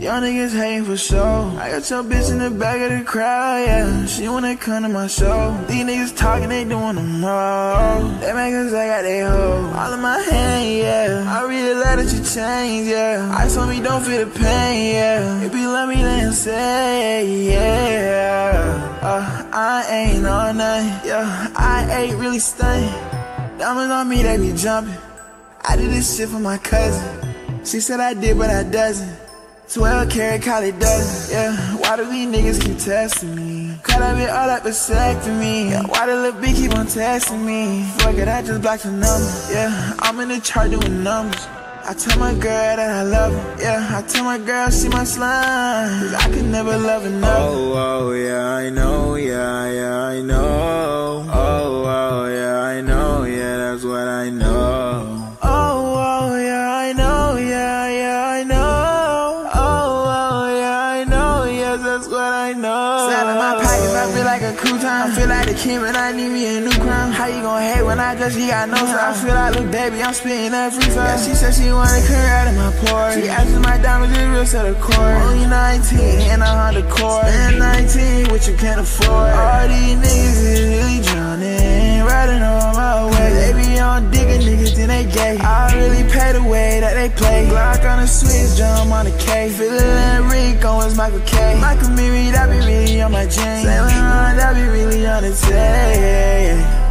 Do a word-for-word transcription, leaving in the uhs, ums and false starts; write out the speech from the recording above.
Y'all niggas hating for sure. I got your bitch in the back of the crowd, yeah. She wanna come to my show. These niggas talking, they doing them all. They make us like I got they hoe. All in my hand, yeah. I really love that you change, yeah. Ice on me, don't feel the pain, yeah. If you love me, then say, yeah. Uh, I ain't on nothing, yeah. I ain't really stunning. Diamonds on me, they be jumping. I did this shit for my cousin. She said I did, but I doesn't. twelve karat collie dozen, yeah. Why do these niggas keep testing me? Cut that bit all up vasectomy, yeah. Why the little bitch keep on testing me? Fuck it, I just blocked the number, yeah. I'm in the chart doing numbers. I tell my girl that I love her, yeah. I tell my girl she my slime, cause I could never love another. Oh, oh, yeah, I know, yeah, yeah, I know. Oh, oh, yeah, I know, yeah, that's what I know. Oh, oh, yeah, I know, yeah, yeah, I know. Oh, oh, yeah, I know, yes, that's what I know. Sat in my pockets, I feel like a crouton. I feel like the king, but I need me a new crown. How you gon' hate when I just, he got no time? I feel like little baby, I'm spitting that free time. Yeah, she said she wanna come out in my Porsche. She asked if my diamonds is real, set a cord. Only nineteen, and I'm on the court. Man, nineteen, what you can't afford. All these niggas is really drowning, riding on my way. They be on digging niggas, then they gay. I really pay the way that they play. Glock on the switch, drum on the K. Feelin' like Rico, it's Michael K. Michael Miri, that be really on my chain. Saint Laurent, that be really on the tape.